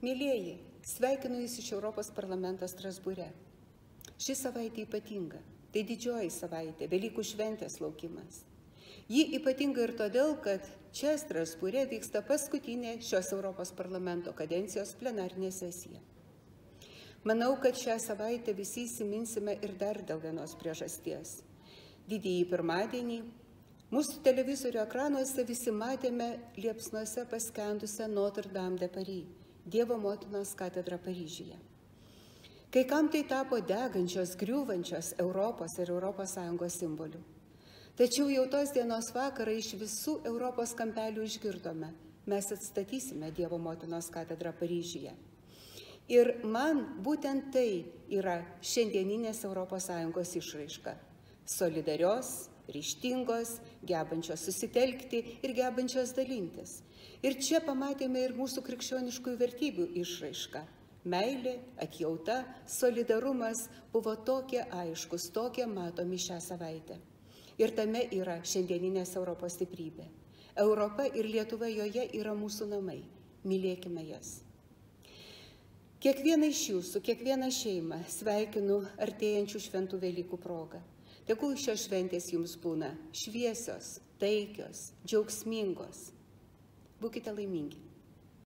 Mylėjai, sveikinu Jūs iš Europos parlamento Strasbūre. Ši savaitė ypatinga. Tai didžioji savaitė, Velykų šventės laukimas. Ji ypatinga ir todėl, kad čia Strasbūre vyksta paskutinė šios Europos parlamento kadencijos plenarinė sesija. Manau, kad šią savaitę visi įsiminsime ir dar dėl vienos priežasties. Didįjį pirmadienį mūsų televizorių ekranuose visi matėme liepsnuose paskendusią Notre Dame de Paris, Dievo motinos katedrą Paryžiuje. Kai kam tai tapo degančios, griūvančios Europos ir ES simbolių. Tačiau jau tos dienos vakarą iš visų Europos kampelių išgirdome, mes atstatysime Dievo motinos katedrą Paryžiuje. Ir man būtent tai yra šiandieninės ES išraiška. Solidarios, ryžtingos, gebančios susitelkti ir gebančios dalintis. Ir čia pamatėme ir mūsų krikščioniškųjų vertybių išraišką. Meilė, atjauta, solidarumas buvo tokie aiškus, tokie matomi šią savaitę. Ir tame yra šiandieninės Europos stiprybė. Europa ir Lietuva joje yra mūsų namai. Mylėkime jas. Kiekvieną iš jūsų, kiekvieną šeimą sveikinu artėjančių šventų Velykų progą. Tegul šios šventės jums būna šviesios, taikios, džiaugsmingos. Būkite laimingi.